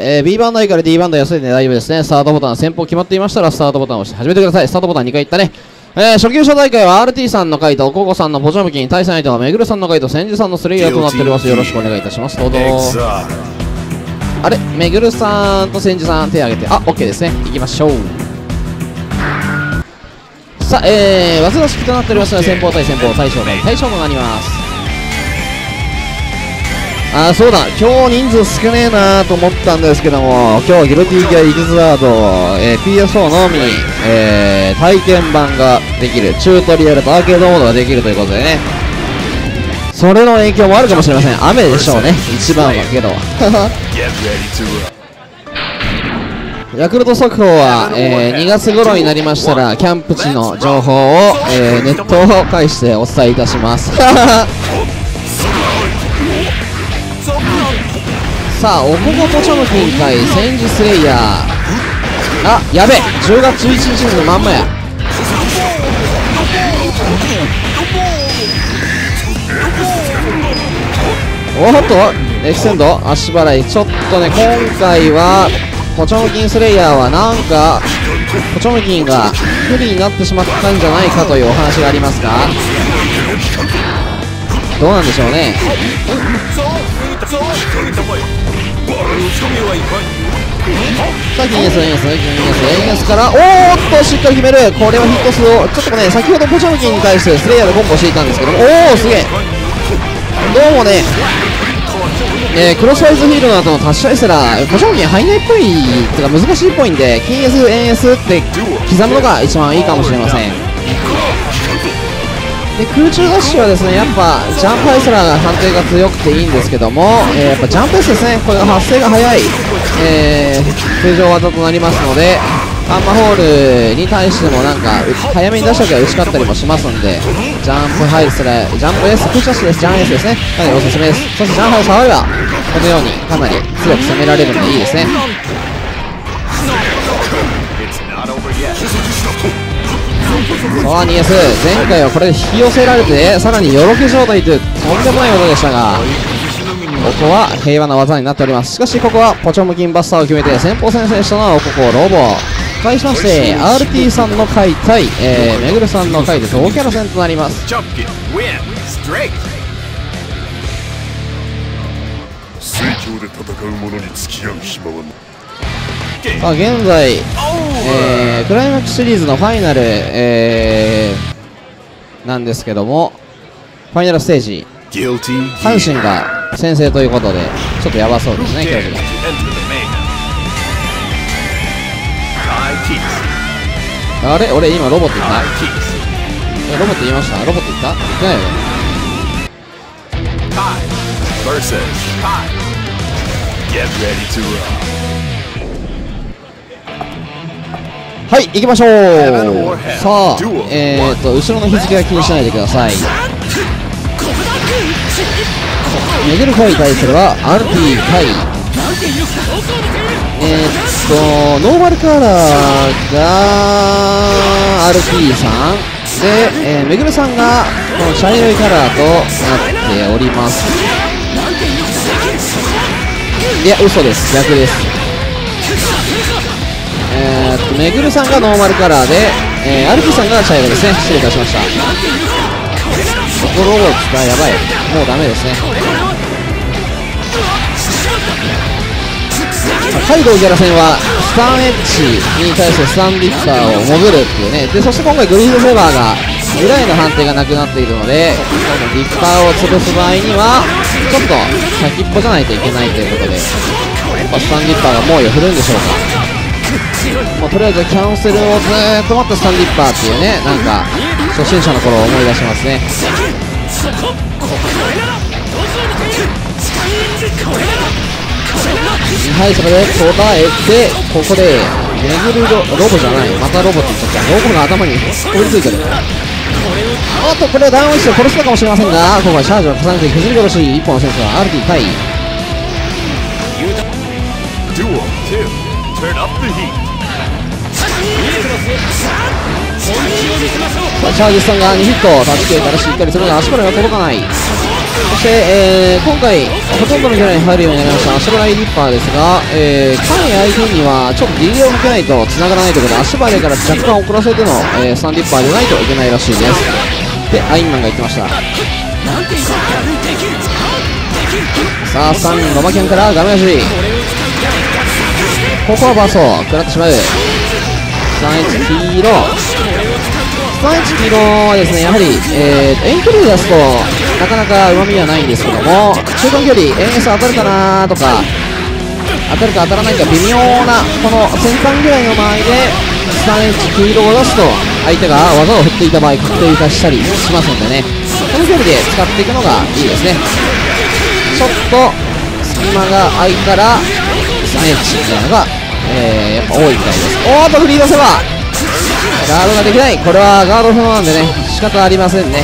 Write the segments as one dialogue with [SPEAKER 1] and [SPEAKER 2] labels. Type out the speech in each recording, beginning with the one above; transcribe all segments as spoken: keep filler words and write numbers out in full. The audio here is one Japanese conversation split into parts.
[SPEAKER 1] えー、B バンドいいから D バンド安いんで大丈夫ですね。スタートボタン、先方決まっていましたらスタートボタンを押して始めてください。スタートボタンにかいいったね。えー、初級者大会は アールティー さんの回とココさんのポチョムキン、対戦相手はめぐるさんの回と千住さんのスレイヤーとなっております。よろしくお願いいたします。どうぞ。あれ、めぐるさんと千住さん手挙げて、あ、OK ですね。行きましょう。さあ、えー、技出しとなっておりますので、先方対先方、対象対対象となります。あー、そうだ、今日人数少ねえなーと思ったんですけども、今日ギロティギアイグズワード、えー、ピーエスフォー のみ、えー、体験版ができる、チュートリアルとアーケードモードができるということでね、それの影響もあるかもしれません。雨でしょうね、一番はけど。ヤクルト速報は、えー、にがつ頃になりましたらキャンプ地の情報を、えー、ネットを介してお伝えいたします。さあ、おここポチョムキン対千住スレイヤー。あ、やべえ、じゅうがつじゅういちにちのまんまや。おっとエキセンド足払い、ちょっとね、今回はポチョムキンスレイヤーはなんかポチョムキンが不利になってしまったんじゃないかというお話がありますが、どうなんでしょうね。さあ、金エス、円安、金エス、円安から、おーっと、しっかり決める。これはヒット数を、ちょっとね、先ほどポチョムキンに対してスレイヤーでコンボしていたんですけども、おー、すげえ。どうもね、えー、クロスワイズフィールドの後のタッシュアイスラー、ポチョムキン入んないっぽい、っていうか難しいっぽいんで、金 S、円 S って刻むのが一番いいかもしれません。で、空中ダッシュはですね、やっぱジャンプアイスラーが判定が強くていいんですけども、えー、やっぱジャンプ S ですね、これが発生が早い、えー、通常技となりますので、アンマホールに対してもなんか早めに出した時は打ち勝ったりもしますんで、ジャンプハイスラー、ジャンプ S、空中ダッシュです、ジャン S ですね、かなりおすすめです。そしてジャンハイ触れば、このようにかなり強く攻められるのでいいですね。さあ にエス、 前回はこれで引き寄せられてさらによろけ状態というとんでもない技でしたが、ここは平和な技になっております。しかしここはポチョムキンバスターを決めて先方先制したのはここロボ。対しまして アールティー さんの回対、えー、めぐるさんの回で同キャラ戦となります。さあ現在、えー、クライマックスシリーズのファイナル、えー、なんですけども、ファイナルステージ阪神が先制ということでちょっとやばそうですね、競技が。あれ、俺今ロボット言った？ロボット言いました？ロボット言った？言ってないよね。はい、行きましょう。さあ、えーと、後ろの日付は気にしないでください。めぐる回に対するは アールティー 回。えーっと、ノーマルカラーが アールティー さんで、えー、めぐるさんがこの茶色いカラーとなっております。いや、嘘です、逆です。えーっと、めぐるさんがノーマルカラーで、えー、アールティー さんが茶色ですね。失礼いたしました。ここロボットがやばい、もうダメですね。カイドウギャラ戦はスタンエッジに対してスタンディッパーを潜るっていうね。でそして今回グリードセーバーがぐらいの判定がなくなっているので、ディッパーを潰す場合にはちょっと先っぽじゃないといけないということで、やっぱスタンディッパーが猛威を振るんでしょうか。もうとりあえずキャンセルをずーっと待ったスタンディッパーっていうね、なんか初心者の頃を思い出しますね。はい、それで答えて、ここでめぐる ロ, ロボじゃない、またロボって言っちゃった。ロボが頭に追いついてる。おっと、これはダウンして殺すのかもしれませんが、ここはシャージを重ねて削り殺し、一本の選手は アールティー 対チャージさんがにヒット、タッチ系からしっかりするが足からは届かない。 そして、えー、今回ほとんどのキャラに入るようになりました足払いリッパーですが、えー、カン相手にはちょっとリレーを向けないと繋がらないということで足払いから若干遅らせての、えー、スタンリッパーでないといけないらしいです。でアインマンが言ってました。さあさんロマキャンから画面足ここはバースト食らってしまう。さんいち黄色さんいち黄色はですねやはり、えー、遠距離で出すとなかなかうまみはないんですけども中間距離 エーエス 当たるかなとか当たるか当たらないか微妙なこの先端ぐらいの間合いでさんいち黄色を出すと相手が技を振っていた場合確定化したりしますのでねこの距離で使っていくのがいいですね。ちょっと隙間が空いたらさんいちみたいなのが、えー、やっぱ多いみたいです。おーっとフリードせばガードができない。これはガード不能なんでね仕方ありませんね。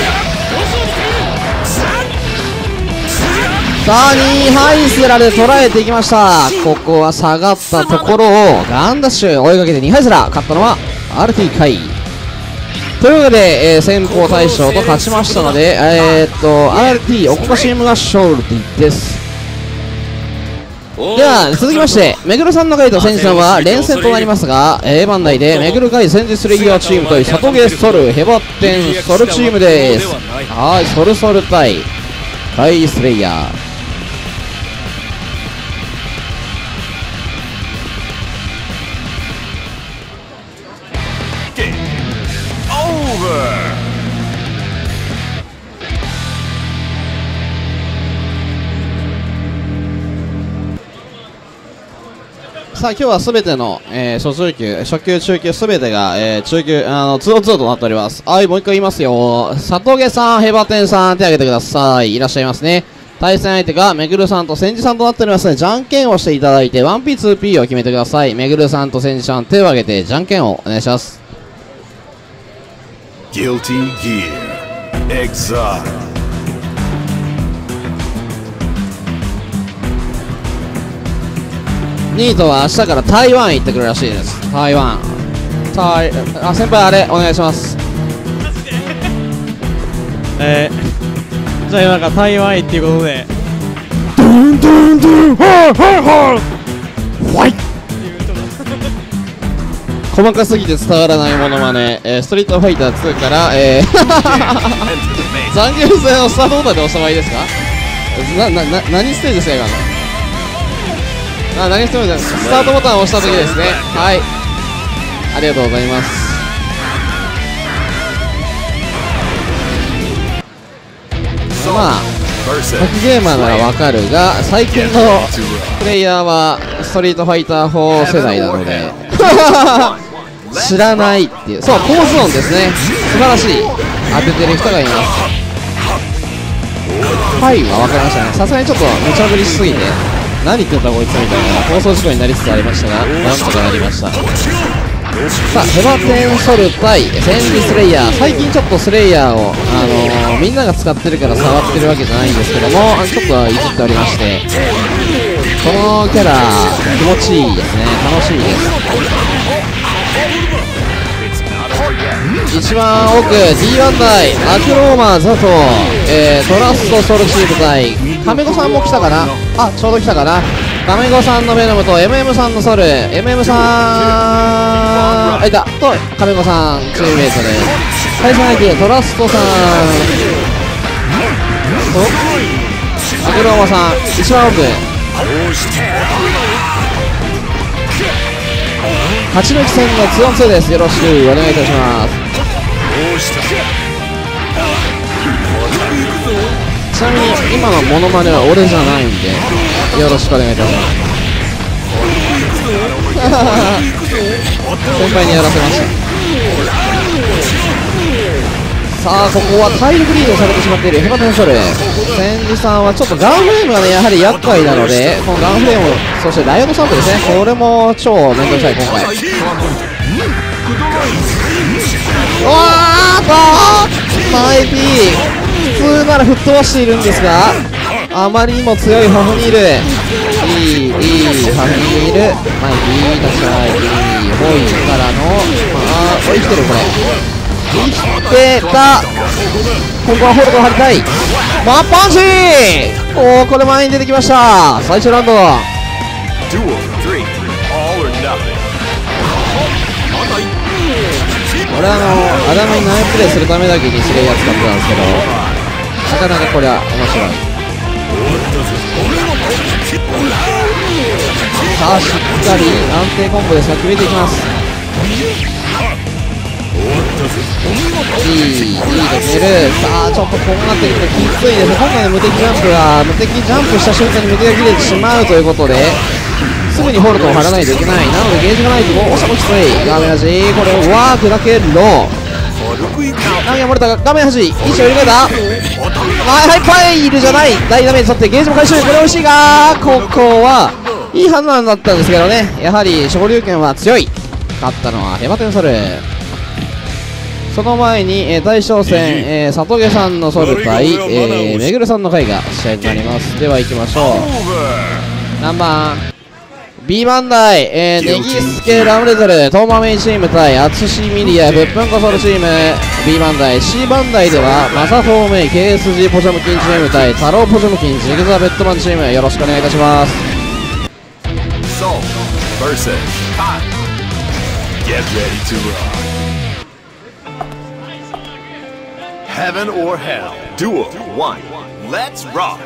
[SPEAKER 1] さあにハイスラで捉えていきました。ここは下がったところをガンダッシュ追いかけてにハイスラ勝ったのは アールティー カイというわけで、えー、先方大将と勝ちましたので、えー、っと アールティー おこかチームが勝利です。では続きましてめぐるさんの回と千治さんは連戦となりますが A 番台でめぐる回戦術レギュラーチームと里毛ソルヘバテンソルチームです。はいソルソル対カイスレイヤーさあ今日はすべての、えー、初中級、初級、中級すべてが、えー、中級、あの、ツーオンツーとなっております。はい、もう一回言いますよ。里毛さん、ヘバテンさん、手挙げてください。いらっしゃいますね。対戦相手がめぐるさんと千治さんとなっておりますので、じゃんけんをしていただいて、ワンピー、ツーピー を決めてください。めぐるさんと千治さん、手を挙げて、じゃんけんをお願いします。
[SPEAKER 2] Guilty Gear Exile
[SPEAKER 1] ニートは明日から台湾行ってくるらしいです。台湾台あ先輩あれお願いします。
[SPEAKER 3] えー、じゃあ今から台湾行っていうことで
[SPEAKER 1] ドゥンドゥンドゥンはいはいはいファイ細かすぎて伝わらないものまね、えー、ストリートファイターツーから、えー、残留戦のスタートボタンで押した場合ですか。な、な、な、何ステージですか今の。あ、何ステージですか。スタートボタンを押した時ですね。はい、ありがとうございます。まあ格ゲーマーならわかるが最近のプレイヤーはストリートファイターフォー世代なので知らないっていう。そうコース音ですね。素晴らしい。当ててる人がいます。はいは分かりましたね。さすがにちょっと無茶ぶりしすぎて何言ってんだこいつみたいな放送事故になりつつありましたがなんとかなりました。さあヘバテンソル対戦時スレイヤー。最近ちょっとスレイヤーを、あのー、みんなが使ってるから触ってるわけじゃないんですけどもちょっといじっておりまして、このキャラ気持ちいいですね。楽しいです。一番奥 ディーワン 対アクローマーザと、えー、トラストソルチーム対カメゴさんも来たかな。あちょうど来たかな。カメゴさんのベノムと エムエム さんのソル エムエム さんあいたとカメゴさんチームメイトで対戦相手トラストさんとアクローマさん一番奥勝ち抜き戦のツーオンツーです。よろしくお願いいたします。ちなみに今のモノマネは俺じゃないんでよろしくお願いいたします。先輩にやらせました。さあここは体力リードされてしまっているヘバテンソル。千里さんはちょっとガンフレームがねやはり厄介なのでこのガンフレームそしてライオンサンプですね。これも超面倒くさい今回。うわーっとマイピー普通なら吹っ飛ばしているんですがあまりにも強いハフニール。いいいいハフニールマイピー立ち上がりホイからのまあ生きてるこれってた。ここはホールドを張りたい。マッパンチ。おお、これ前に出てきました。最終ラウンド。俺はあのアダムにナイプレイするためだけにスレイヤー使ってたんですけど、なかなかこれは面白い。さあしっかり安定コンボですが決めていきます。いいいいと決める。さあちょっとこうなってくるときついです。今回の無敵ジャンプが無敵ジャンプした瞬間に無敵が切れてしまうということですぐにホールドを張らないといけない。なのでゲージがないとどうしてもきつい。画面端これをワークだけロー投げ漏れたが画面端位置を入れ替えた。はいはいパイルじゃない。大ダメージ取ってゲージも回収。これ惜しいがここはいい判断だったんですけどね。やはり昇竜拳は強い。勝ったのはヘバテンソル。その前に、えー、大将戦、えー、里毛さんのソル対、えー、めぐるさんの回が試合になります。では行きましょう。何番 B バンダイ、えー、ネギスケラムレゼルトーマメイチーム対アツシミリアぶっぷんこソルチーム B バンダイ。 C バンダイではマサフォーメイ ケーエスジー ポジョムキンチーム対タローポジョムキンジグザベッドマンチーム。よろしくお願いいたします。
[SPEAKER 2] Soul versus Kai. Get ready to rock. Heaven or Hell. Duel one. Let's rock.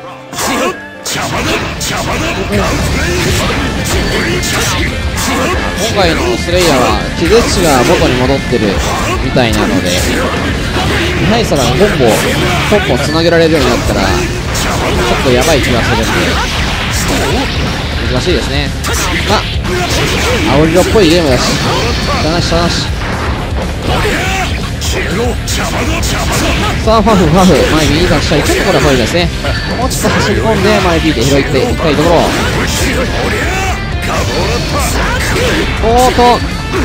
[SPEAKER 1] 今回のスレイヤーは気絶値が元に戻ってるみたいなので、ミハイサラがコンボポンポンつなげられるようになったらちょっとやばい気がするんで難しいですね。まあ青色っぽいゲームだししゃあなししゃあなし。さあファフファフ前にいい出したりちょっとこれは遠いですね。もうちょっと走り込んで前引いて拾っていきたいところ。おーっと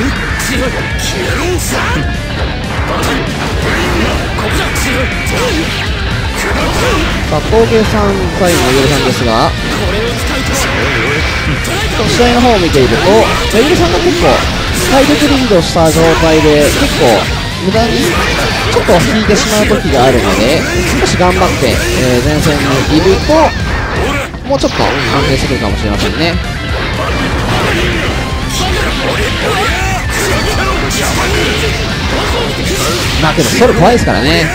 [SPEAKER 1] さあ峠さん対めぐるさんですが、試合の方を見ているとめぐるさんが結構体力リードした状態で結構無駄にちょっと引いてしまう時があるので、少し頑張って、えー、前線にいるともうちょっと安定してくるかもしれませんね。まあけどソル怖いですからね。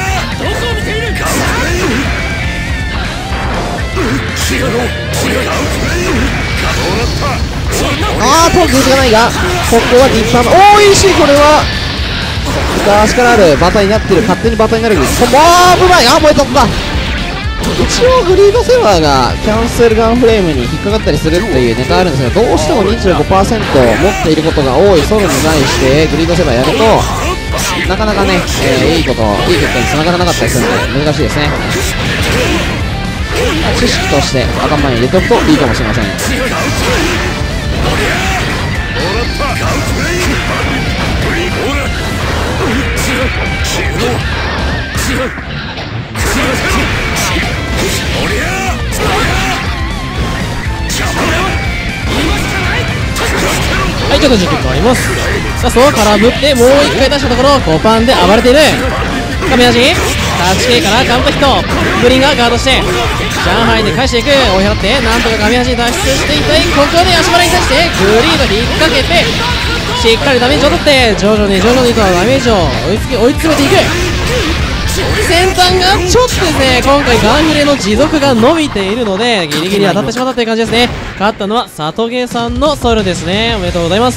[SPEAKER 1] あーとゲージがないがここはディッパーのおーいいし、これは昔からあるバタになってる。勝手にバタになる。もう危ない。あ燃えたった。一応グリードセバーがキャンセルガンフレームに引っかかったりするっていうネタあるんですが、どうしても にじゅうごパーセント 持っていることが多いソルに対してグリードセバーやるとなかなかね、えー、いいこといい結果につながらなかったりするので難しいですね。知識として頭に入れておくといいかもしれません。
[SPEAKER 3] はい、ちょっとじゅっきゅう変わります。さあ、そうからぶってもう一回出したところコパンで暴れている。画面端タッチ系からカウントヒット。ブリンがガードして上海で返していく。追い払ってなんとか画面端に脱出していきたい。ここで足払いに対してグリード引っ掛けてしっかりダメージを取って徐々に徐々にとダメージを追いつき追い詰めていく。先端がちょっとですね、今回ガンフレの持続が伸びているのでギリギリ当たってしまったという感じですね。勝ったのは里毛さんのソルですね。おめでとうございます。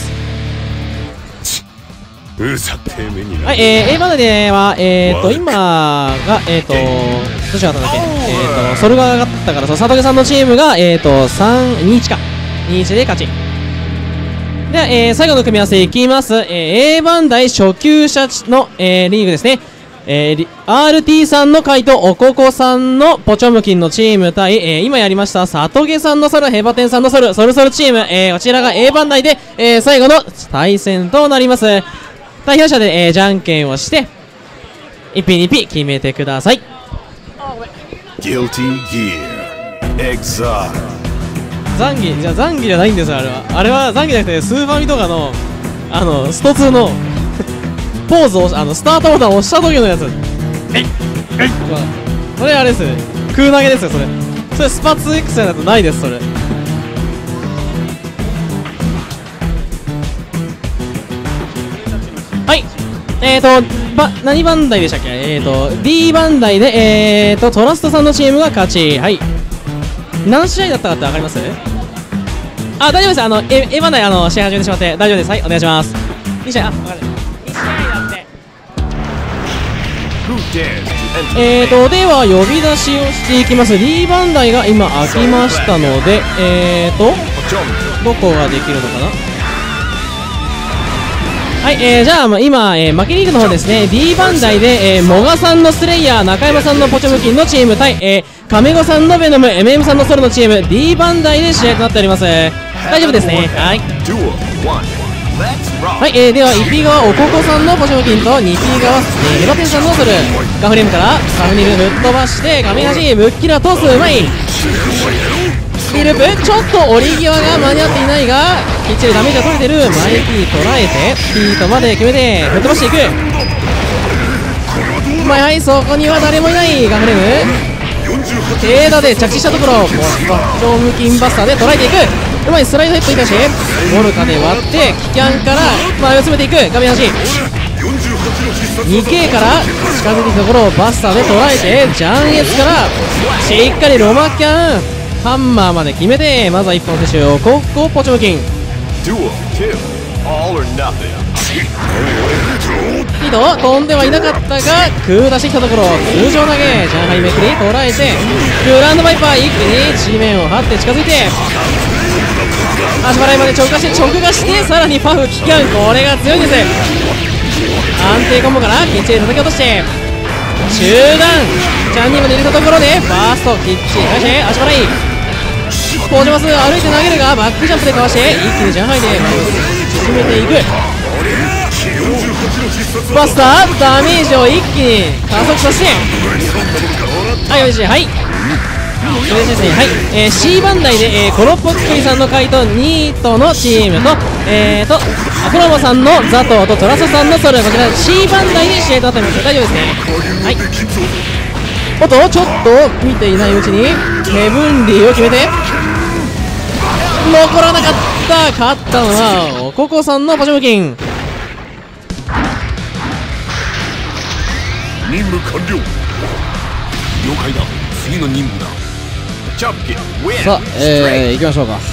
[SPEAKER 3] はい、えー、A バナでは、えーと、今が、えーと、どっちが勝ったんだっけ、えーと、ソルが勝ったから、里毛さんのチームが、えーと、さん、に、いちか。に、いちで勝ち。では、えー、最後の組み合わせいきます。えー、A バンダイ初級者の、えー、リーグですね。えー、アールティー さんの回とおここさんのポチョムキンのチーム対、えー、今やりました里毛さんのソル、ヘバテンさんのソル、ソルソルチーム、えー、こちらが A バンダイで、えー、最後の対戦となります。代表者で、えー、じゃんけんをしていちピにピ決めてください。
[SPEAKER 2] Guilty Gear Exile。
[SPEAKER 3] ザンギじゃザンギじゃないんですよ。あれはあれはザンギじゃなくてスーファミとかのあのストツーのポポーズをあのスタートボタンを押した時のやつ。えいえい、それあれです。空投げですよそれ。それスパツ X じゃないとないですそれ。はい、えーとば何バンダイでしたっけ。えーと D バンダイでえーとトラストさんのチームが勝ち。はい、何試合だったかって分かります？あ、大丈夫です。あの A, A バンダイあの試合始めてしまって大丈夫です。はい、お願いします。に試合、あ、分かる。に試合だって。えーとでは呼び出しをしていきます。 D バンダイが今開きましたので、えーとどこができるのかな。はい、えー、じゃあ今、えー、負けリーグの方ですね。 D バンダイで、えー、モガさんのスレイヤー、中山さんのポチョムキンのチーム対、えー、カメゴさんのベノム、 エムエム さんのソロのチーム D バンダイで試合となっております。大丈夫ですね。はい、はい、えー、では いちピー 側おここさんのポチョムキンと にピー 側、えー、ヘバテンさんのソルガフレームからカフニル吹っ飛ばして画面端ぶっきらトスうまいスピループ、ちょっと折り際が間に合っていないがきっちりダメージが取れてる。マイキー捉えてピートまで決めて吹っ飛ばしていく。まあ、はい、そこには誰もいないガフレーム軽打で着地したところ、バッチョムキンバスターで捉えていく。うまいスライドヘッドいたしモルカで割ってキャンから前を詰めていく。画面端 にケー から近づいてきたところをバスターで捉えてジャンエツからしっかりロマキャンハンマーまで決めて、まずはいっぽん接種をコッコポチョムキンピート飛んではいなかったが空出してきたところ通常投げ上海めくり捉えてグランドバイパー一気に地面を張って近づいて足払いまで直下して直下してさらにパフキキャン、これが強いんです。安定コンボからきっちり叩き落として中段ジャンニーまで入れたところでファーストきっちり返して足払いポージマス歩いて投げるがバックジャンプでかわして一気にジャンハイで進めていく。バスターダメージを一気に加速させてはいよしはいそれですね。はい、えー、C バンダイで、えー、コロッポッキリさんの回とニートのチームとえーとアクロモさんのザトウとトラソさんのソル、こちら C バンダイで試合となっております。大丈夫ですね。はい、おっとちょっと見ていないうちにヘブンリーを決めて残らなかった。勝ったのはおここさんのパチョムキン。
[SPEAKER 4] 任務完了。了解だ。次の任務だ。
[SPEAKER 1] さあ、えー、行きましょうか。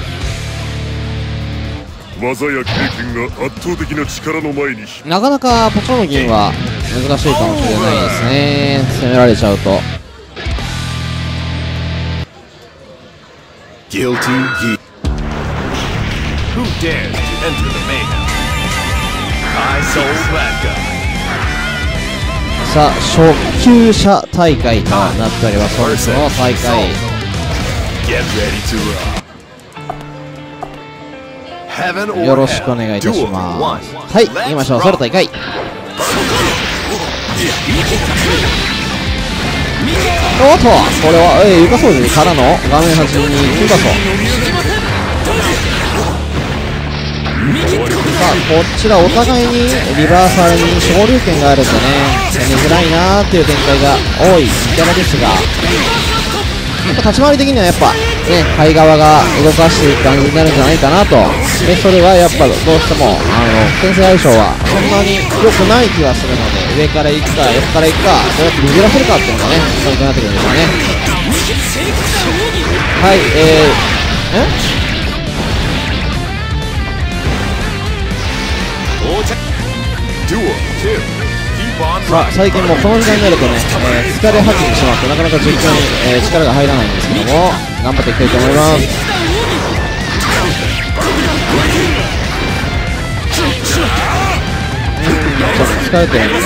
[SPEAKER 4] 技や経験が圧倒的な力の前に
[SPEAKER 1] なかなかポチョムキンは難しいかもしれないですね。攻められちゃうと。
[SPEAKER 2] Guilty Gear. Who dares to enter the mayhem? I sold that guy.
[SPEAKER 1] さあ、初級者大会となっております。本日の大会。
[SPEAKER 2] Get ready to rock. Heaven or
[SPEAKER 1] よろしくお願いいたします。はい、行きましょう。ソロ大会。おっと、これは、えー、床掃除からの画面端にキンバソ。さあ、こちらお互いにリバーサルに昇竜拳があるんでね、攻めづらいなーっていう展開が多いキャラですが、立ち回り的にはやっぱね、貝側が動かしていく感じになるんじゃないかなと。でそれはやっぱどうしてもあの先制相性はそんなに良くない気がするので、上から行くか横から行くかどうやって逃げらせるかっていうのがねポイントになってくるんですよね。はい、えー、えさあ最近もうこの時間になるとね、えー、疲れ果ててしまってなかなか実況に、えー、力が入らないんですけども、頑張っていきたいと思います。ちょっと疲れてるんでね、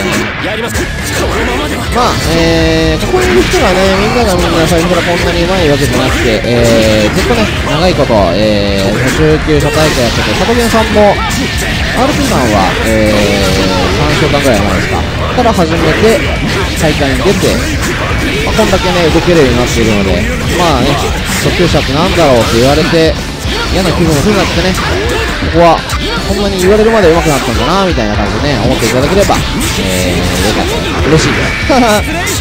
[SPEAKER 1] まあ、えー、ここにいる人がね、みんながみんな最初からこんなにうまいわけじゃなくて、えー、ずっとね、長いこと、えー、途中級者大会やってて、佐藤源さんも アールピー さんは、えー、さんしゅうかんぐらい前ですかから始めて大会に出て、まあ、こんだけね動けるようになっているので、まあね、初級者ってなんだろうと言われて嫌な気分をするなってね、ここはこんなに言われるまで上手くなったんだなみたいな感じでね、思っていただければ、えー、よかった嬉しいです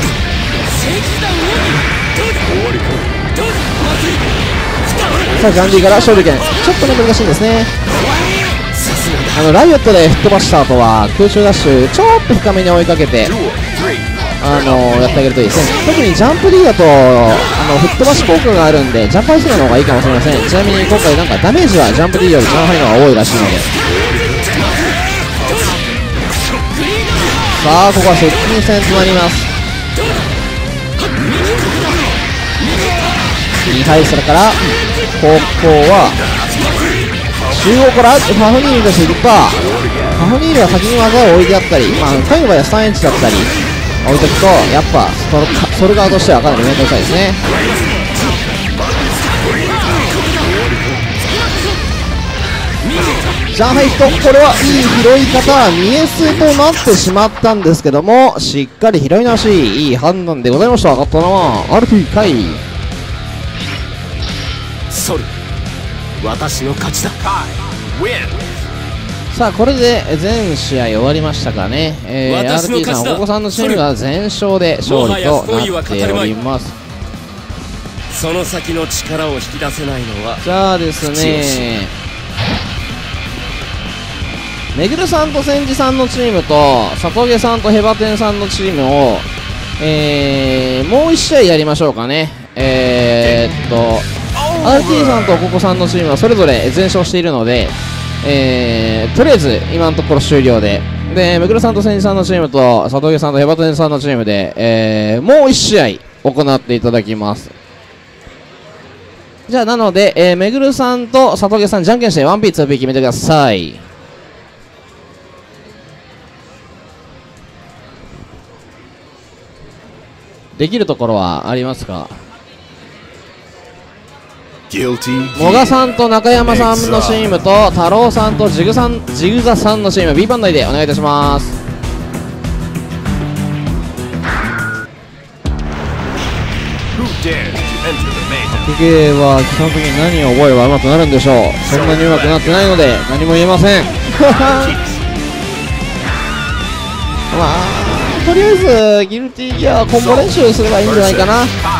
[SPEAKER 1] さあガンディから勝利権、ちょっとね難しいんですね。あのライオットで吹っ飛ばした後は空中ダッシュちょっと深めに追いかけてあのやってあげるといいですね。特にジャンプ D だとあの吹っ飛ばし効果があるんでジャンプハイスの方がいいかもしれません。ちなみに今回なんかダメージはジャンプ D よりジャンハイの方が多いらしいので、さあここは接近戦となります。にハイスラからここは中央からファフニールとしていった。ファフニールは先に技を置いてあったり、まあ回の場合はさんエンチだったり置いておくとやっぱソルソル側としてはかなり面倒くさいですね。ジャンハイヒット、これはいい拾い方、見え数となってしまったんですけどもしっかり拾い直し、いい判断でございました。勝ったのはアルフィーカイ。
[SPEAKER 4] ソル、私の勝ちだ。
[SPEAKER 1] さあこれで全試合終わりましたかね。えー、アールティー さん、お子さんのチームが全勝で勝利となっております。
[SPEAKER 4] その先の力を引き出せないのは
[SPEAKER 1] じゃあですね、めぐるさんと千治さんのチームと里毛さんとヘバテンさんのチームを、えー、もういち試合やりましょうかね。えー、っとアールティー さんとおここさんのチームはそれぞれ全勝しているので、えー、とりあえず今のところ終了で、でめぐるさんと千治さんのチームと里毛さんとヘバテンさんのチームで、えー、もういち試合行っていただきます。じゃあなので、えー、めぐるさんと里毛さんじゃんけんして ワンピーツーピー 決めてください。できるところはありますか？もがさんと中山さんのチームと太郎さんとジグさんジグザさんのチーム B 番台でお願いいたします。格ゲーは基本的に何を覚えれば上手くなるんでしょう。そんなに上手くなってないので何も言えませんまあとりあえずギルティギアはコンボ練習すればいいんじゃないかな。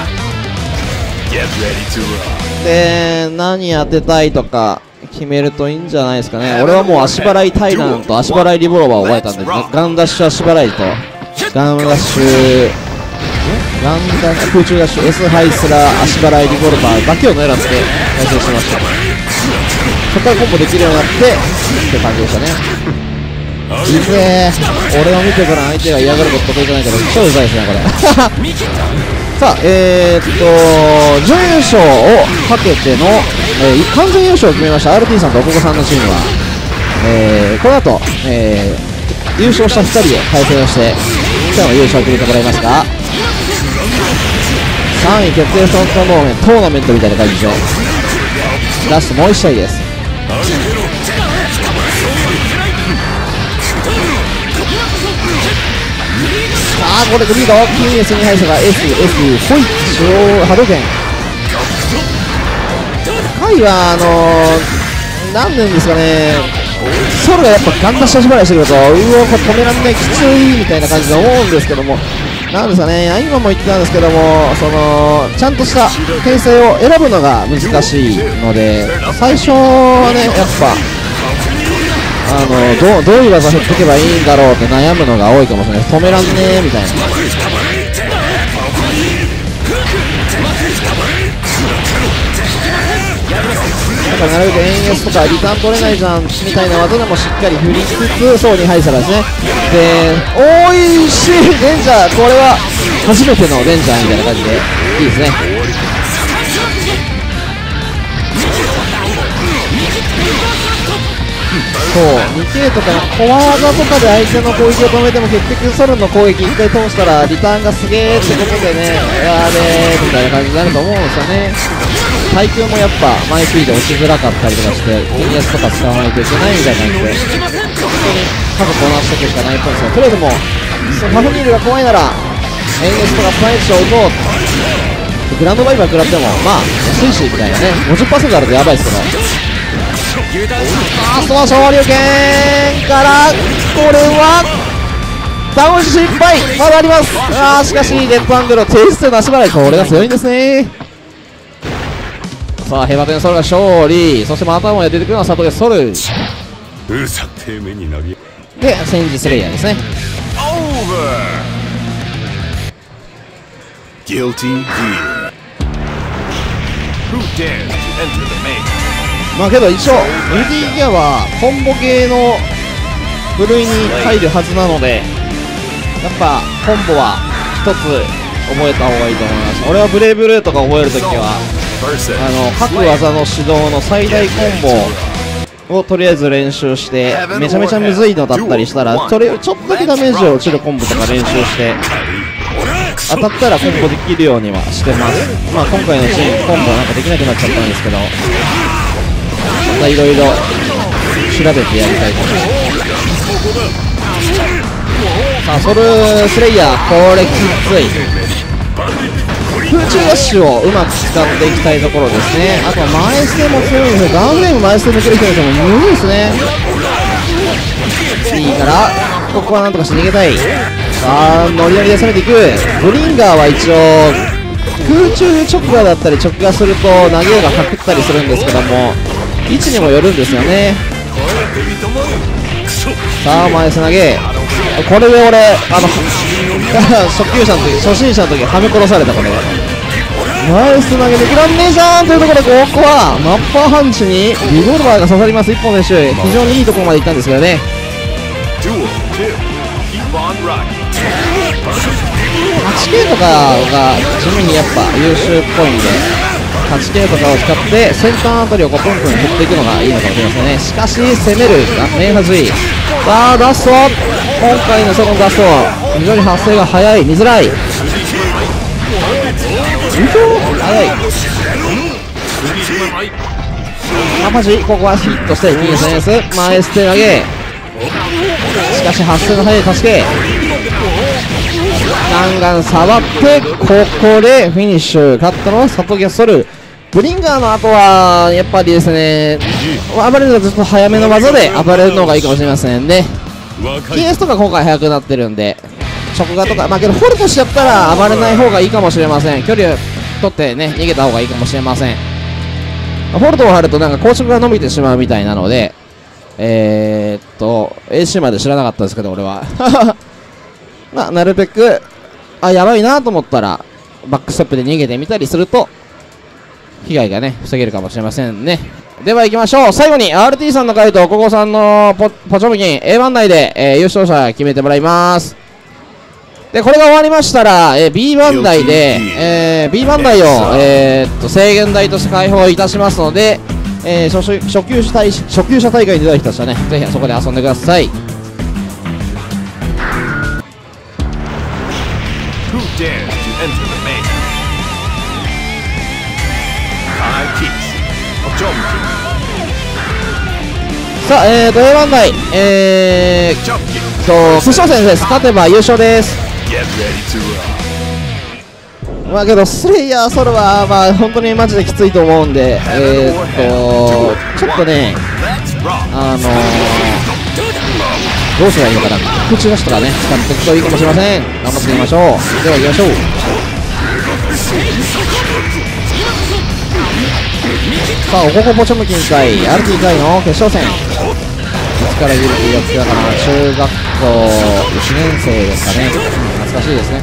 [SPEAKER 1] で何当てたいとか決めるといいんじゃないですかね。俺はもう足払いタイランと足払いリボルバーを覚えたんで、ガンダッシュ足払いとガンダッシュガンダッシュ空中ダッシュ S ハイスラー足払いリボルバーだけを狙って対戦しました。そこからコンボできるようになってって感じでしたね。いいぜー、俺を見てから相手が嫌がること得意じゃないけど超うざいですねこれさあえー、っと準優勝をかけての、えー、完全優勝を決めました アールティー さんとおここさんのチームは、えー、この後、えー、優勝したふたりで対戦をして今日の優勝を決めてもらいますが、さんい決定トーナメントトーナメントみたいな感じでラストもういち試合です。さあこれグリード キーエス に入ったが エスエス ホイッチを波動拳回はあのー、何年ですかね、ソルがやっぱガンダッシュ足払いしてくるとうわこれ止めらんないきついみたいな感じで思うんですけども、なんですかね、今も言ってたんですけども、そのちゃんとした編成を選ぶのが難しいので最初はねやっぱあの ど, どういう技振っていけばいいんだろうって悩むのが多いかもしれない。止めらんねえみたいな。だからなるべく円 S とかリターン取れないじゃんみたいな技でもしっかり振りつつそうに入ったらですね。でおいしいレンジャー、これは初めてのレンジャーみたいな感じでいいですね。そう にケー とか小技とかで相手の攻撃を止めても結局ソルの攻撃いっかい通したらリターンがすげーってことでね、やべーみたいな感じになると思うんですよね。耐久もやっぱマイスピード落ちづらかったりとかして円安とか使わないといけないみたいな感じで本当に数こなしていくしかないと思うんですよ。とりあえずもうそのパフニールが怖いなら円安とかスパイチを打とうグランドバイバー食らってもまあ安いしみたいなね ごじゅっパーセント あるとやばいですけど、ファーストは昇竜拳からこれはダウン失敗まだあります。あーしかしデッドアングルを提出なし払い、これが強いんですね。さあヘバテンソルが勝利、そしてまたもや出てくるのは里でソル
[SPEAKER 4] うさてめに投げ
[SPEAKER 1] で戦時スレイヤーですね。
[SPEAKER 4] Guilty Gear
[SPEAKER 2] Who dares to enter the mayhem?
[SPEAKER 1] まあけど一応 エルティー ギアはコンボ系の部類に入るはずなので、やっぱコンボは一つ覚えた方がいいと思います。俺はブレイブルーとか覚えるときはあの各技の指導の最大コンボをとりあえず練習して、めちゃめちゃむずいのだったりしたらそれちょっとだけダメージ落ちるコンボとか練習して当たったらコンボできるようにはしてます。まあ今回のシーンコンボなんかできなくなっちゃったんですけど、またいろいろ調べてやりたいと思います。さあソルスレイヤーこれきつい、空中ダッシュをうまく使っていきたいところですね。あとは前捨ても強いんですよ。ガンフレーム前捨て抜ける人ですもむずいですね。いいからここはなんとかして逃げたい。さあノリノリで攻めていく。ブリンガーは一応空中直画だったり直画すると投げがかくったりするんですけども、位置にもよるんですよね。さあ前捨て投げ、これで俺あの初級者の時初心者の時はめ殺された。これナイス投げできらんねえじゃんというところで、ここはマッパーハンチにリボルバーが刺さります。一本練習非常にいいところまで行ったんですけどね。はちケー とかが地味にやっぱ優秀っぽいんで、はちケー とかを使って先端あたりをこうプンプン振っていくのがいいのかもしれませんね。しかし攻めるメンハズイ、さあラスト、今回のセコンドラスト非常に発生が早い、見づらい、早いアパジ、ここはヒットしていいセンス前捨て投げ、しかし発生の早い助け、ガンガン触ってここでフィニッシュ。勝ったのはサトギャソル。ブリンガーの後はやっぱりですね、暴れるのがずっと早めの技で暴れるのがいいかもしれませんね。ケーエス とか今回速くなってるんで直画とか、まあけどフォルトしちゃったら暴れない方がいいかもしれません。距離を取ってね逃げた方がいいかもしれません。フォルトを張るとなんか硬直が伸びてしまうみたいなので、えー、っと エーシー まで知らなかったですけど俺はまあなるべくあやばいなと思ったらバックステップで逃げてみたりすると被害がね防げるかもしれませんね。では行きましょう。最後に アールティー さんの回答、ココさんの ポ, ポチョムキン エーワン 内で、えー、優勝者決めてもらいます。でこれが終わりましたら、えー、ビーワン 台で、えー、ビーワン 台を、えー、っと制限台として開放いたしますので、えー、初, 初, 級者大初級者大会に出た人たちはねぜひそこで遊んでください。
[SPEAKER 2] Who dares to enter the mayhem? Five keys of Jomkin.
[SPEAKER 1] さあ、えーと エーワン 台、えーと決勝戦です。勝てば優勝です。
[SPEAKER 2] Get ready to rock.
[SPEAKER 1] まあけどスレイヤーソロはまあ本当にマジできついと思うんで、えーとちょっとね
[SPEAKER 2] Let's rock.
[SPEAKER 1] あのーどうしたらいいのかな、空中ダッシュとかね使っていくといいかもしれません。頑張っていきましょう。では行きましょう。さあおここポチョムキン対 アールティー 回の決勝戦、いつからギルティやってたかな、中学校いちねん生ですかね。懐かしいですね。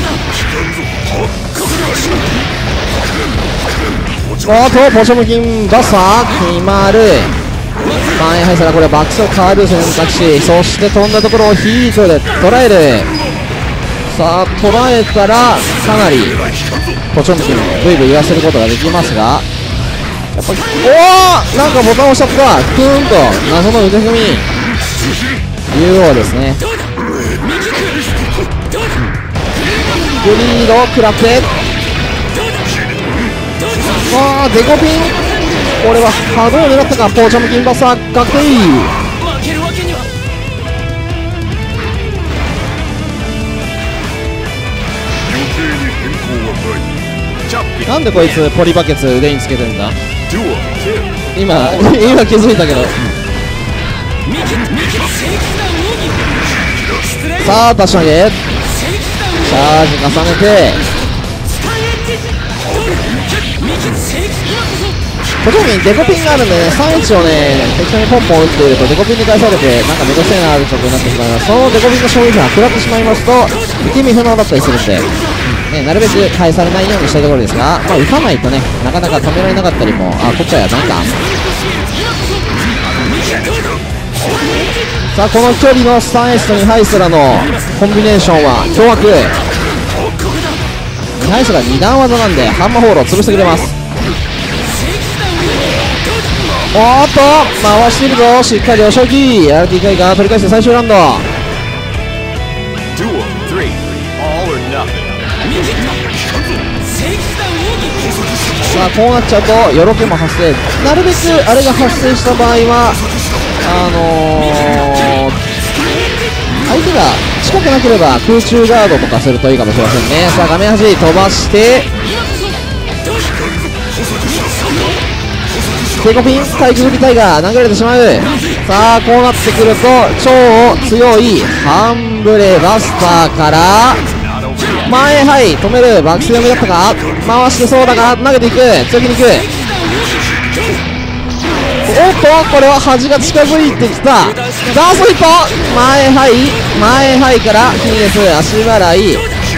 [SPEAKER 1] おっとポチョムキンバスター決まる。前入ったらこれはバックスを変わる選択肢、そして飛んだところをヒートで捉える。さあ捉えたらかなりポチョムキンブイブイ言わせることができますが、やっぱりおおなんかボタン押しちゃった。クーンと謎の腕組み ユーオー ですね。グリード食らってあーデコピン、これは波動を狙ったか。ポーチョムキンバスター確定。
[SPEAKER 2] チョッキ
[SPEAKER 1] なんでこいつポリバケツ腕につけてんだ。
[SPEAKER 2] Duel two.
[SPEAKER 1] 今今気づいたけど。さあ立ち上げチャージ重ねて、この時にデコピンがあるんでね、さんいちをね適当にポンポン打っているとデコピンに返されてなんかめんどくせえなーって状況になってしまいます。そのデコピンの衝撃が食らってしまいますと受け身不能だったりするんで、ね、なるべく返されないようにしたいところですが、まあ、打たないとねなかなか止められなかったりも、あこっちはやばいか。さあこの距離の スリーエイチ とにハイスラのコンビネーションは凶悪。にハイスラに段技なんでハンマーホールを潰してくれます。おーっと回しているぞ、しっかり押し置き アールティー 回が取り返して最終ラウンド。
[SPEAKER 2] Duel three. All or nothing.
[SPEAKER 1] さあこうなっちゃうとよろけも発生、なるべくあれが発生した場合はあのー、相手が近くなければ空中ガードとかするといいかもしれませんね。さあ画面端飛ばしてテコピン体育組タイガー投げられてしまう。さあこうなってくると超強いハンブレバスターから前はい止めるバックス読みだったか、回してそうだが投げていく、強気にいく。おっとこれは端が近づいてきた。ダースヒット前はい前はいからフィニス足払い。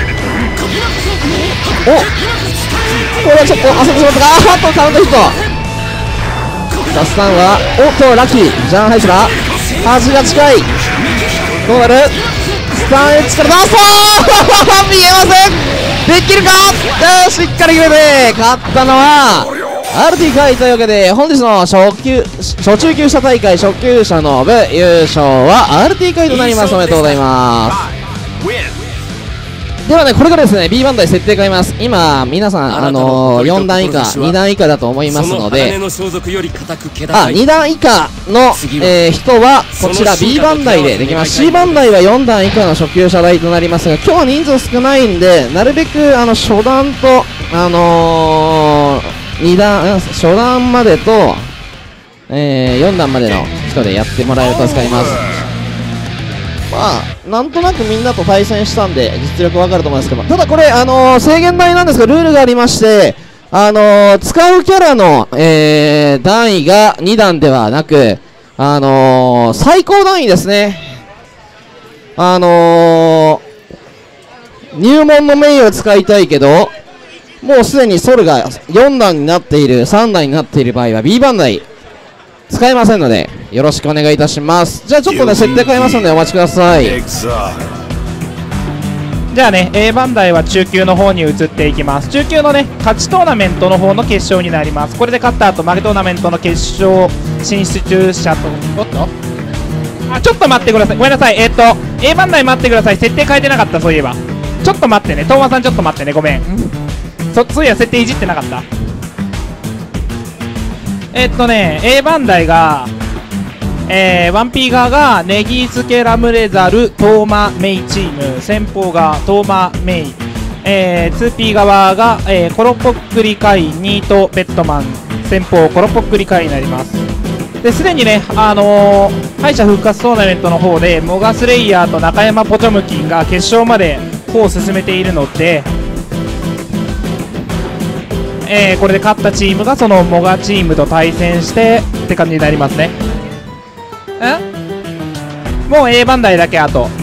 [SPEAKER 1] おこれはちょっと焦ってしまったか、あっとカウントヒット。さあスタンはおっとラッキージャンハイスラ端が近い、どうなる。スタンエッジからダースト見えません、できるか、しっかり決めて勝ったのはアールティー 回というわけで、本日の初級初中級者大会初級者の部優勝は アールティー 回となります。おめでとうございます。ではね、これからですね B バンダイ設定変えます。今皆さんあのー、よん段以下に段以下だと思いますので、あに段以下の、えー、人はこちら B バンダイでできます。 C バンダイはよん段以下の初級者台となりますが、今日は人数少ないんでなるべくあの初段とあのー、に段初段までと、えー、よん段までの人でやってもらえると助かります。まあなんとなくみんなと対戦したんで実力わかると思いますけど、ただこれ、あのー、制限台なんですがルールがありまして、あのー、使うキャラの、えー、段位がに段ではなく、あのー、最高段位ですね。あのー、入門の名誉を使いたいけどもうすでにソルがよん段になっているさん段になっている場合は B バンダイ使えませんのでよろしくお願いいたします。じゃあちょっとね設定変えますのでお待ちください。
[SPEAKER 5] じゃあね A バンダイは中級の方に移っていきます。中級のね勝ちトーナメントの方の決勝になります。これで勝った後負けトーナメントの決勝進出者と、おっとあちょっと待ってください、ごめんなさい、えー、っと A バンダイ待ってください、設定変えてなかった。そういえばちょっと待ってね、トーマさんちょっと待ってね、ごめん、そそういや設定いじってなかった。えー、っとね A バンダイがえー、ワンピー側がネギ漬けラムレザルトーマメイチーム、先方がトーマメイ、えー、ツーピー 側が、えー、コロポックリカイニートベッドマン、先方コロポックリカイになります。ですでにね、あのー、敗者復活トーナメントの方でモガスレイヤーと中山ポチョムキンが決勝まで歩を進めているので、えー、これで勝ったチームがそのモガチームと対戦してって感じになりますね。んもう A バンダイだけあとん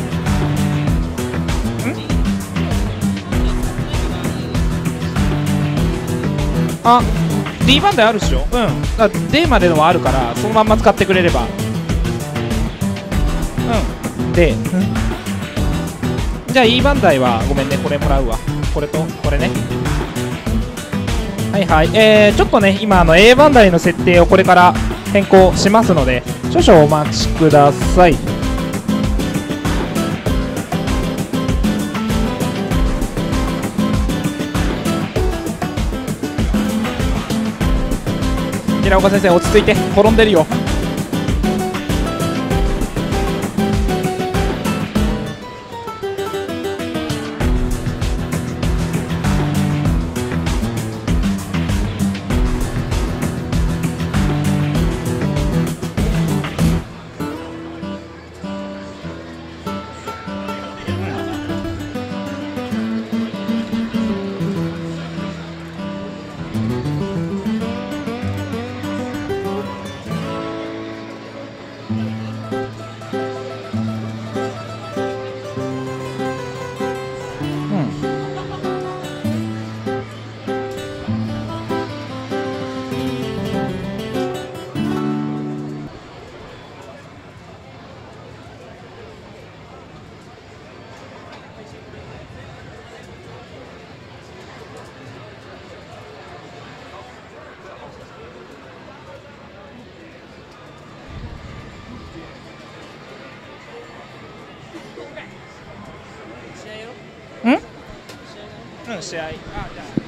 [SPEAKER 5] あ D バンダイあるっしょ。うんだ D までのはあるからそのまんま使ってくれればうんでじゃあ E バンダイはごめんね、これもらうわ、これとこれね。はいはい、えー、ちょっとね今あの A バンダイの設定をこれから変更しますので少々お待ちください。平岡先生落ち着いて、転んでるよ。 試合。あ、じゃあ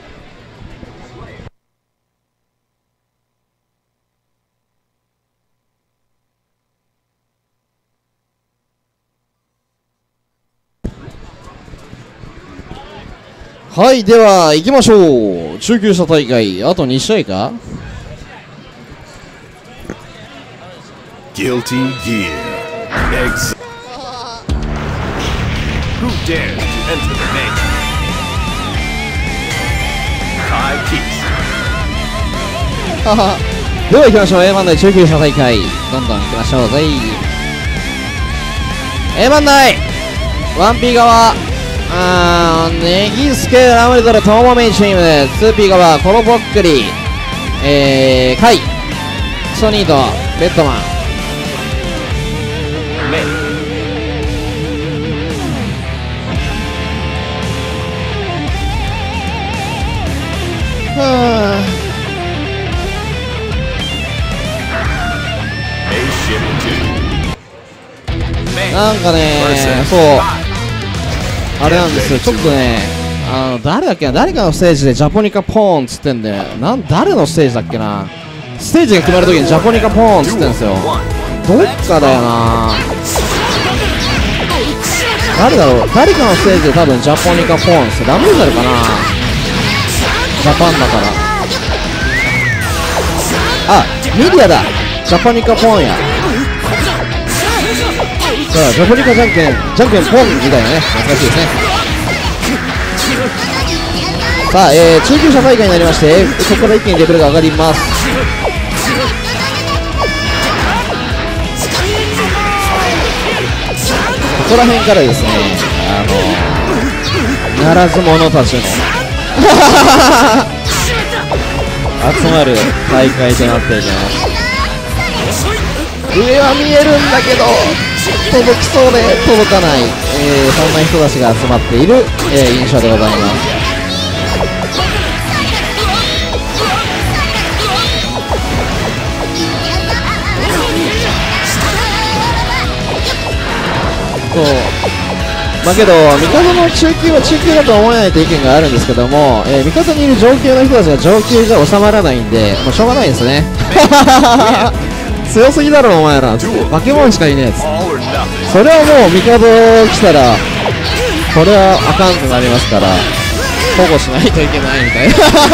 [SPEAKER 1] はい、では行きましょう。中級者大会あとに試合か。
[SPEAKER 2] Guilty Gear X. Who dares to enter the mayhem? Kai Keith.
[SPEAKER 1] ははでは行きましょう。 A 番台中級者大会どんどん行きましょうぜ。 A 番台 ワンピー 側あーネギスケラムリドルトーマメイチームで ツーピー 側コロボックリえーカイソニーとベッドマン
[SPEAKER 2] May.
[SPEAKER 1] は
[SPEAKER 2] A ship two.
[SPEAKER 1] あ
[SPEAKER 2] May.
[SPEAKER 1] なんかね
[SPEAKER 2] versus
[SPEAKER 1] そう
[SPEAKER 2] Kai.
[SPEAKER 1] あれなんですよ、ちょっとね、あの誰だっけな、誰かのステージでジャポニカポーンっつってんで、なん誰のステージだっけな、ステージが決まるときにジャポニカポーンっつってんですよ、どっかだよな、誰だろう、誰かのステージで多分ジャポニカポーンっつって、ラムーザルかな、ジャパンだから、あ、ミディアだ、ジャポニカポーンや。さあジャポニカじゃんけんじゃんけんポンみたいなね、懐かしいですね。さあ、えー、中級者大会になりまして、そこから一気にレベルが上がります。ここら辺からですね、あのならず者たちの集まる大会となっていきます。上は見えるんだけど届きそうで届かない、えー、そんな人たちが集まっている、えー、印象でございます。そうまあけど味方の中級は中級だと思えないという意見があるんですけども、えー、味方にいる上級の人たちが上級じゃ収まらないんで、もうしょうがないですね強すぎだろお前ら、化け物しかいねえやつ。
[SPEAKER 2] All or nothing.
[SPEAKER 1] それはもう味方来たらこれはあかんとなりますから保護しないといけないみたい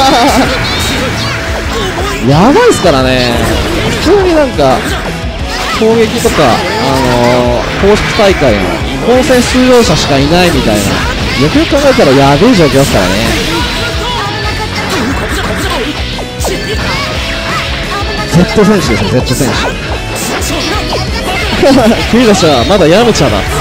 [SPEAKER 1] なやばいっすからね、普通になんか攻撃とか、あのー、公式大会の本戦出場者しかいないみたいな、よくよく考えたらやべえ状況ですからね。Z 選手ですね、Z 選手君たちはまだヤムチャだ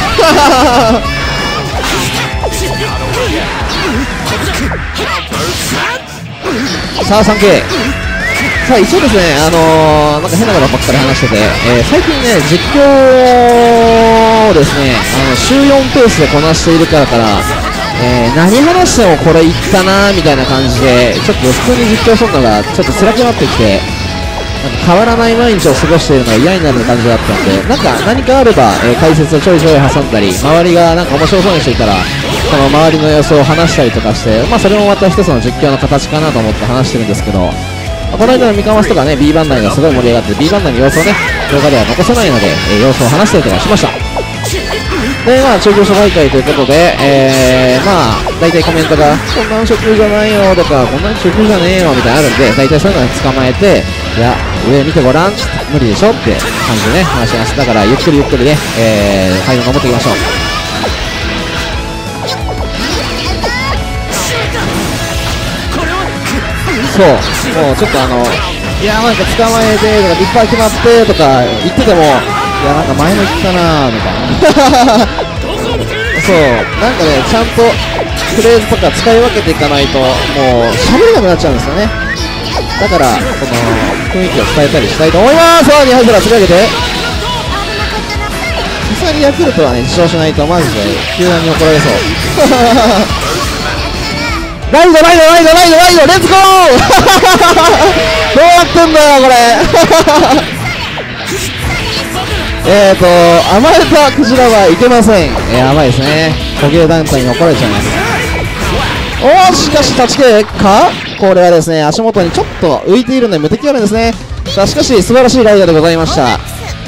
[SPEAKER 1] さあ スリーケー さあ一応ですね、あのー、なんか変なことばっかり話してて、えー、最近ね実況をですねあの週よんペースでこなしているからから、えー、何話してもこれいったなーみたいな感じでちょっと普通に実況するのがちょっと辛くなってきて、なんか変わらない毎日を過ごしているのが嫌になる感じだったんで、なんか何かあれば、えー、解説をちょいちょい挟んだり、周りがなんか面白そうにしていたらその周りの様子を話したりとかして、まあそれもまた一つの実況の形かなと思って話してるんですけど、この間のミカマスとかね B 番内がすごい盛り上がって B 番内の様子をね動画では残せないので、えー、様子を話したりとかしました。でまあ中級者大会ということで、えー、まあ大体コメントがこんな初級じゃないよとかこんな初級じゃねえよみたいなのあるんで、大体そういうのを捕まえて、いや上見てごらん無理でしょって感じでね話します。だからゆっくりゆっくりね、えー、会話を守っていきましょう。そうもうちょっとあのいやなんか捕まえてとかいっぱい決まってとか言ってても、いやなんか前も言ったなーみたいなそうなんかねちゃんとフレーズとか使い分けていかないともう喋れなくなっちゃうんですよね。だからこの雰囲気を伝えたりしたいと思います。さあにはいから釣り上げて、さすがにヤクルトはね自重しないとマジで球団に怒られそうライドライドライドライドライドレッツゴーどうやってんだよこれえーと甘えたクジラはいけません。えー、甘いですね。捕鯨団体に怒られちゃいます。 おー、しかし立ち切れか。これはですね、足元にちょっと浮いているので無敵あるんですね。さあしかし素晴らしいライダーでございました。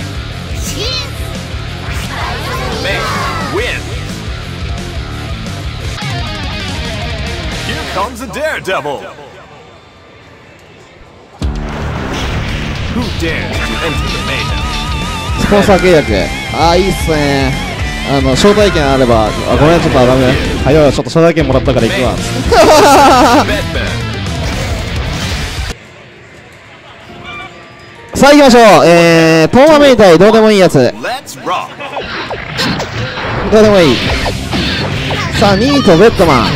[SPEAKER 2] Comes a daredevil. Who dares to enter the mayhem?
[SPEAKER 1] スポンサー契約、ああいいっすね。あの招待券あれば、あごめんちょっとダメ、はいよ、ちょっと招待券もらったから行くわ。さあ行きましょう。えー、トーマメイ対どうでもいいやつ。
[SPEAKER 2] Let's rock.
[SPEAKER 1] どうでもいい。さあニートベッドマン。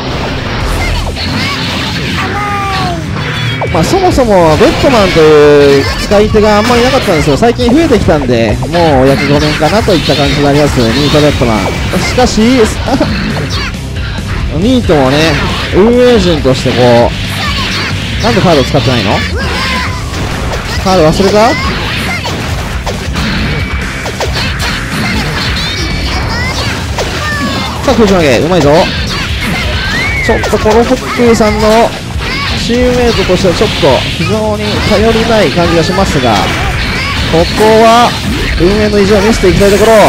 [SPEAKER 1] まあそもそもベッドマンという使い手があんまりいなかったんですけど、最近増えてきたんで、もうお約ごねんかなといった感じになります。ニートベッドマン。しかしニートもね、運営陣としてこう、なんでカード使ってないの？カード忘れた？さあ空中投げうまいぞ。ちょっとコロコックさんのチームメイトとしてはちょっと非常に頼りない感じがしますが、ここは運営の意地を見せていきたいところ。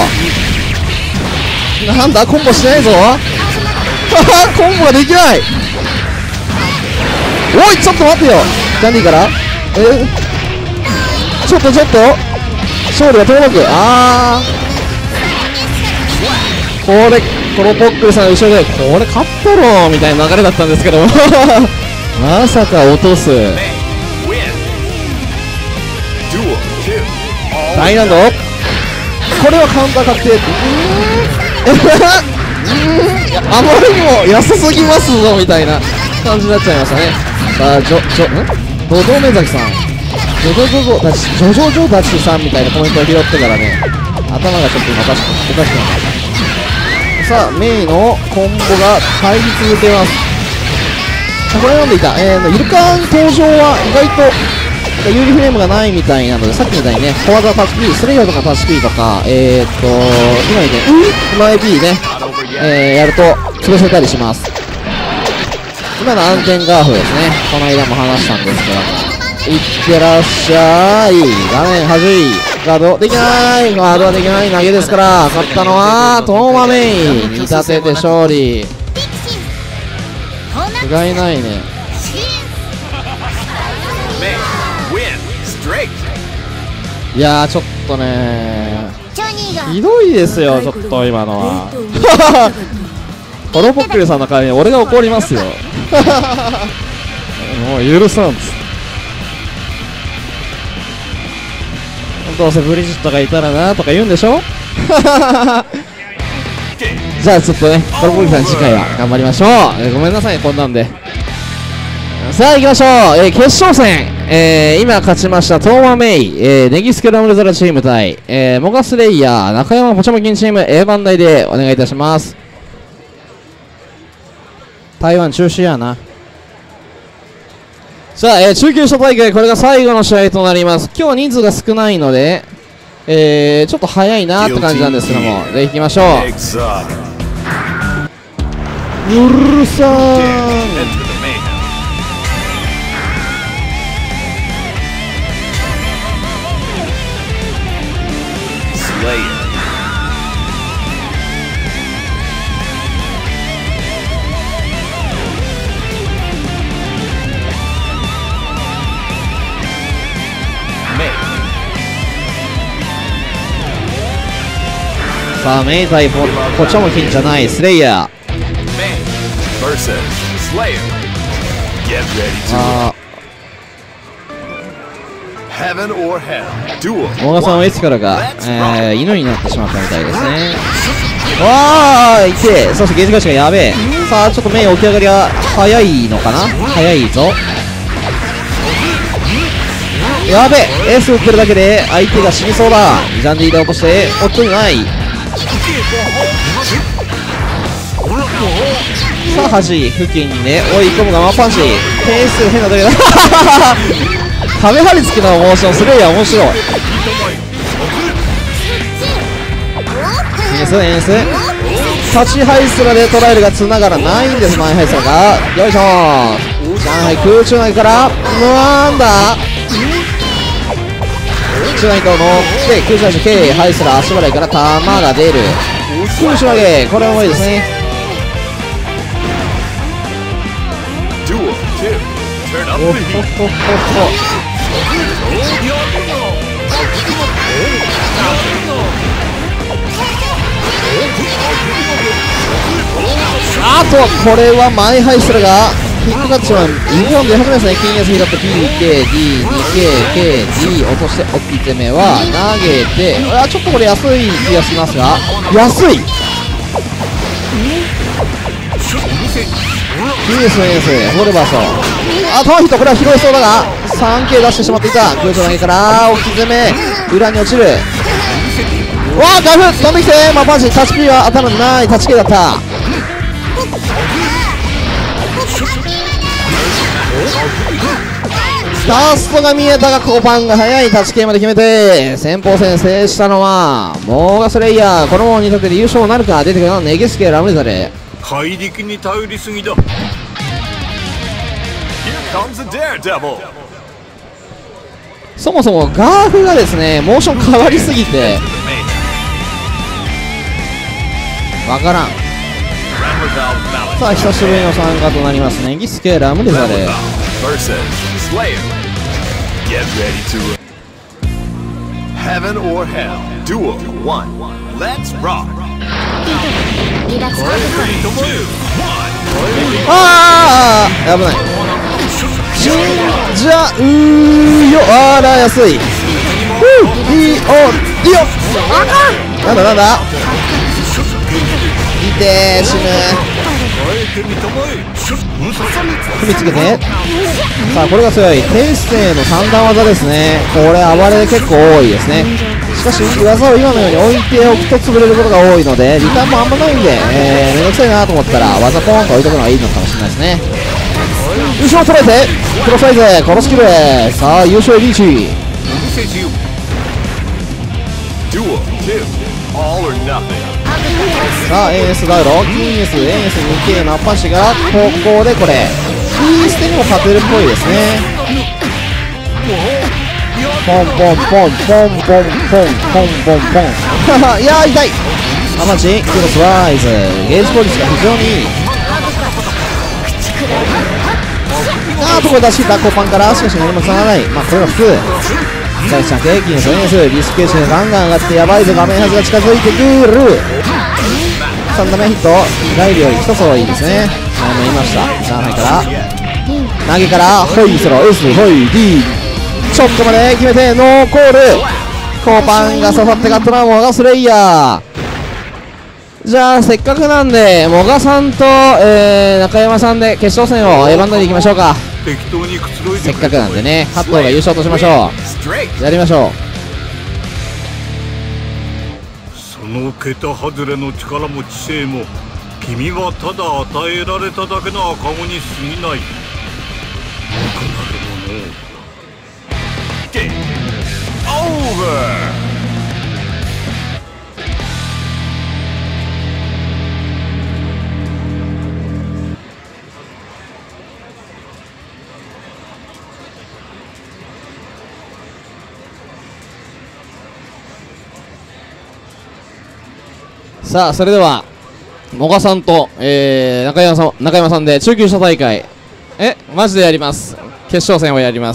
[SPEAKER 1] なんだコンボしないぞコンボができない。おいちょっと待ってよ、キャンディーからえちょっとちょっと勝利が遠のく。あーこれコロポックルさんの後ろでこれ勝ったろみたいな流れだったんですけどまさか落とす。大難度。これはカウンター確定。あまりにも安すぎますぞみたいな感じになっちゃいましたね。さあジョジョんドドメザキさん、ジョジョジョジョダチジョジョジョダチさんみたいなコメントを拾ってからね、頭がちょっと今おかしくおかしくなった。さあメイのコンボが入り続けます。これ読んでいた、えー、イルカン登場は意外と有利フレームがないみたいなので、さっきみたいにね、フォワードタッチ P、スレイヤーとかタッチ P とか、えーっと、今みたいに、今 エーピー ね、えー、やると潰せたりします。今の暗転ガーフですね、この間も話したんですけど、いってらっしゃい、画面はじい、ガードできない、ガードはできない、投げですから、勝ったのは、トーマメイ、見立てて勝利。不甲斐ないね。いやーちょっとねーひどいですよ、ちょっと今のはコロポックルさんの代わりに俺が怒りますよもう許さんっつって、どうせブリジットがいたらなとか言うんでしょじゃあちょっとね、コロポックルさん次回は頑張りましょう。えー、ごめんなさいこんなんで。さあ行きましょう、えー、決勝戦、えー、今勝ちましたトーマメイ、えー、ネギスケラムルザラチーム対、えー、モガスレイヤー中山ポチャモキンチーム A 番台でお願いいたします。台湾中止やな。さあ、えー、中級者大会これが最後の試合となります。今日は人数が少ないので、えー、ちょっと早いなって感じなんですけども、で行きましょう。うるさーんさあメイ対ポポチョモキンじゃないスレイヤー。あモガさんはいつからか、えー、犬になってしまったみたいですね。わーいて、そしてゲージ返しがやべえ。さあちょっとメイ起き上がりが早いのかな、早いぞ。やべえ、エース打ってるだけで相手が死にそうだ。ジャンディーで落としておっといない。さあ端付近にね追い込むがワンパンチ、点数変なだけだ壁張り付きのモーションスレイヤー面白い。エースエース立ちハイスラで捉えるが繋がらないんです。前ハイスラがよいしょー。上海空中内からなんだ空中内から乗って空中内 K ハイスラ足払いから球が出る空中投げ、これは重いですね。おほほほほあとはこれはマイハイスラが引っかかってしまう。インフォン出始めますね。金安拾って ピーケーディーにケーケーディー 落としておき手目は投げて、あちょっとこれ安い気がしますが、安いいいですね、いいですね、フォルバーソン、頭ヒット、これは拾いそうだが スリーケー 出してしまっていた。空中投げから置き攻め、裏に落ちる。わあガフ飛んできて、まあ、マジタッチ P は当たらない、タッチ K だった。ラストが見えたがコパンが速い、タッチ K まで決めて先鋒戦制したのはモーガスレイヤー。このままに立てて優勝なるか。出てくるのはネゲスケラムネザレ。
[SPEAKER 4] 怪力に頼りすぎだ。
[SPEAKER 1] そもそもガーフがですねモーション変わりすぎてわからん。さあ久しぶりの参加となりますネギスケラムネザレ。ああ危ない。じゃうーよ、あら安い。ふういおいよ、あかん、なんだなんだいてー死ぬ。踏みつけて、さあこれが強い天性の三段技ですね。これ暴れ結構多いですね。しかし技を今のように置いておくと潰れることが多いのでリターンもあんまないんで、えー、めんどくさいなと思ったら技ポーンと置いとくのがいいのかもしれないですね。後ろを捉えてクロスサイズ、このスキル、さあ優勝へリーチ。さあ エーエス ダウロ、金 S、エーエスにケー のアッパッシュがここでこれ P ステにも勝てるっぽいですね。ポンポンポンポンポンポンポンポンポンポンいやー痛い。アマチクロスワイズゲージ効率が非常にいい。あーとこれ出していたコパンから、しかし何もつながない。まあこれが普通。さあちゃん平均ソニスリスクケージでガンガン上がってやばいぞ。画面端が近づいてくる。さん打目ヒット、ライルより一つ多いですね。前も言いました。上海から投げからホイソロ S ホイ D ちょっとまで決めてノーコール。コーパンが刺さって勝ったのはモガスレイヤー。じゃあせっかくなんでモガさんと、えー、中山さんで決勝戦を A バンドでいきましょうか。せっかくなんでね、勝った方が優勝としましょう。やりましょう。
[SPEAKER 4] その桁外れの力も知性も君はただ与えられただけの赤子に過ぎない。僕なるものゲームオーバー。
[SPEAKER 1] さあそれではモガさんと、えー、中山さん中山さんで中級者大会えマジでやります。決勝戦をやります。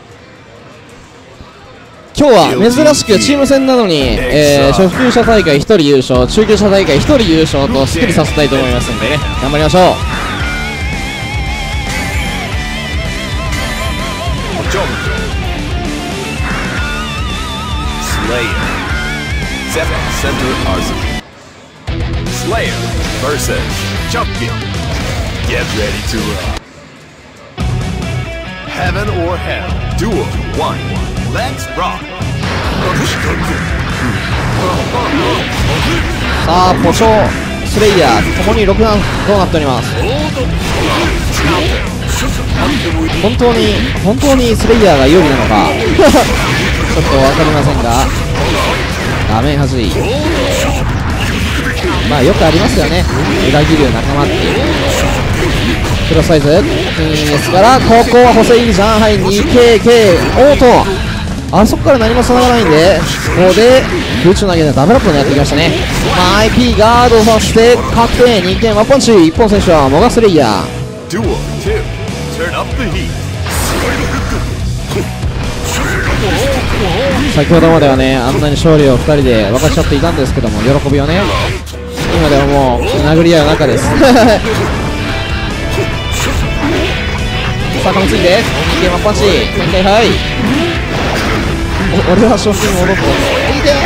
[SPEAKER 1] 今日は珍しくチーム戦なのに、えー、初級者大会ひとり優勝、中級者大会ひとり優勝とすっきりさせたいと思いますんでね、頑張りましょう。
[SPEAKER 2] Slayer versus Champion. Get ready to rock. Heaven or Hell. Duel one. Let's rock.
[SPEAKER 1] さあポショスレイヤーともにろく段となっております。本当に本当にスレイヤーが有利なのかちょっと分かりませんが、画面はずい。 まあよくありますよね、裏切る仲間っていう。クロスサイズですから、ここは補正上海 にケーケー オート、あそこから何も繋がないんで、ここで空中投げでダブルアップをやってきましたね。まあ、アイピー ガードさせて確定にけんワンパンチ。一本選手はモガスレイヤー。
[SPEAKER 2] Duel two. Turn up the heat.
[SPEAKER 1] 先ほどまではね、あんなに勝利をふたりで分かち合っていたんですけども、喜びをね、今ではもう殴り合う仲です。さあ、噛みついてにけんワンパンチ、展開はい、お俺は昇進戻っていて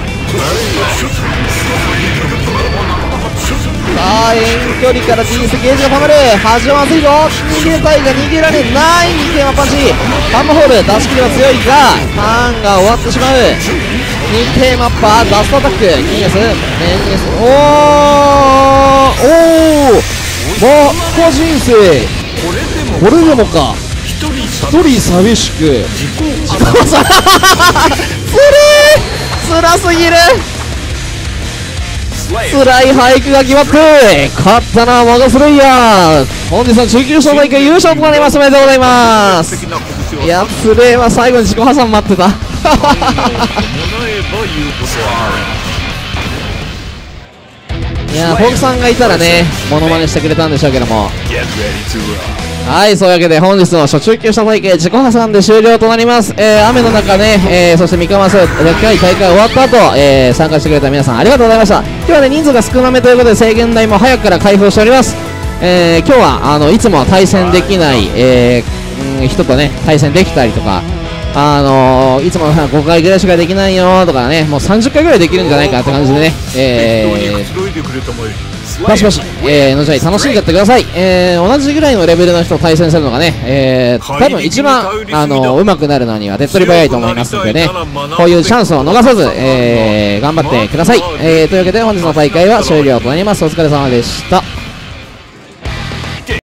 [SPEAKER 1] ー。さあ、遠距離から T スゲージがたまる、端はまずいぞ、逃げたいが逃げられない。にけんワンパンチ、ハンマーホール出し切りは強いがターンが終わってしまう。にけんマッパーダストアタック、キングスメンゲス、おーおー、もう個人生、これでもか、一人寂しく自己破産。つれー、つらすぎる。つらい俳句が決まって、勝ったのはモガスレイヤー。本日の中級賞大会優勝となります。おめでとうございます。いや、つれーは最後に自己破産待ってた。いや、ホークさんがいたらね、モノマネしてくれたんでしょうけども。はい、そういうわけで本日の初中級者大会自己破産で終了となります。えー、雨の中ね、えー、そして三河マスでっかい大会終わった後、えー、参加してくれた皆さんありがとうございました。今日はね、人数が少なめということで制限台も早くから開封しております。えー、今日はあのいつもは対戦できない、えー、うん人とね対戦できたりとか、あのー、いつもごかいぐらいしかできないよとかね、もうさんじゅっかいぐらいできるんじゃないかって感じでね、えーバシバシ、えー、のじゃい楽しんじゃってください。えー、同じぐらいのレベルの人と対戦するのがね、えー、多分一番あの上手くなるのには手っ取り早いと思いますのでね、こういうチャンスを逃さず、えー、頑張ってください。えー、というわけで本日の大会は終了となります。お疲れ様でした。